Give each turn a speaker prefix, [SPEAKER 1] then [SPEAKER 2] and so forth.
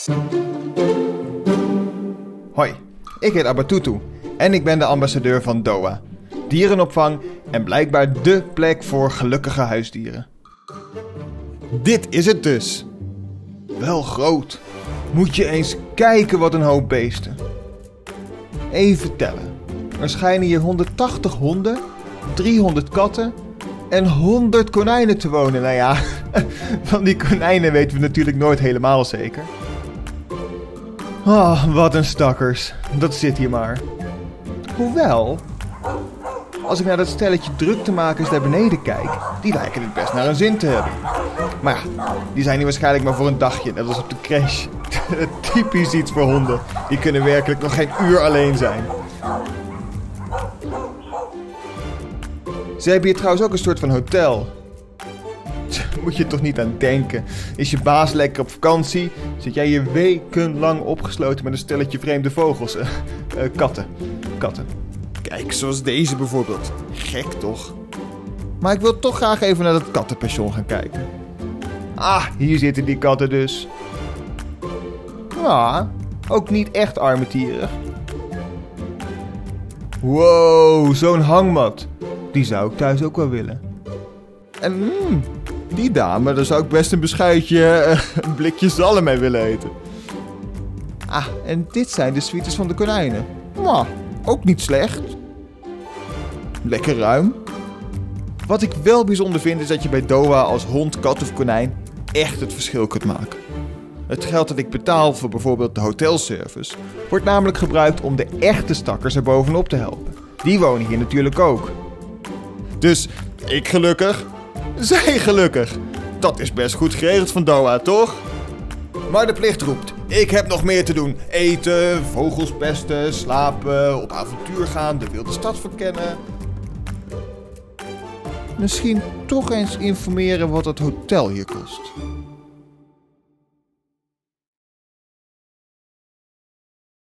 [SPEAKER 1] Hoi, ik heet Abatutu en ik ben de ambassadeur van DOA. Dierenopvang en blijkbaar dé plek voor gelukkige huisdieren. Dit is het dus. Wel groot. Moet je eens kijken wat een hoop beesten. Even tellen. Er schijnen hier 180 honden, 300 katten en 100 konijnen te wonen. Nou ja, van die konijnen weten we natuurlijk nooit helemaal zeker. Oh, wat een stakkers. Dat zit hier maar. Hoewel, als ik naar dat stelletje druktemakers daar beneden kijk, die lijken het best naar een zin te hebben. Maar ja, die zijn hier waarschijnlijk maar voor een dagje, net als op de crash. Typisch iets voor honden. Die kunnen werkelijk nog geen uur alleen zijn. Ze hebben hier trouwens ook een soort van hotel. Moet je toch niet aan denken. Is je baas lekker op vakantie, zit jij hier wekenlang opgesloten met een stelletje vreemde vogels. Katten. Kijk, zoals deze bijvoorbeeld. Gek toch? Maar ik wil toch graag even naar dat kattenpension gaan kijken. Ah, hier zitten die katten dus. Ja, ook niet echt armetierig. Wow, zo'n hangmat. Die zou ik thuis ook wel willen. En die dame, daar zou ik best een beschuitje, een blikje zalm mee willen eten. Ah, en dit zijn de suites van de konijnen. Nou, ook niet slecht. Lekker ruim. Wat ik wel bijzonder vind is dat je bij DOA als hond, kat of konijn echt het verschil kunt maken. Het geld dat ik betaal voor bijvoorbeeld de hotelservice wordt namelijk gebruikt om de echte stakkers er bovenop te helpen. Die wonen hier natuurlijk ook. Dus ik gelukkig, zij gelukkig. Dat is best goed geregeld van DOA, toch? Maar de plicht roept. Ik heb nog meer te doen. Eten, vogels pesten, slapen, op avontuur gaan, de wilde stad verkennen. Misschien toch eens informeren wat het hotel hier kost.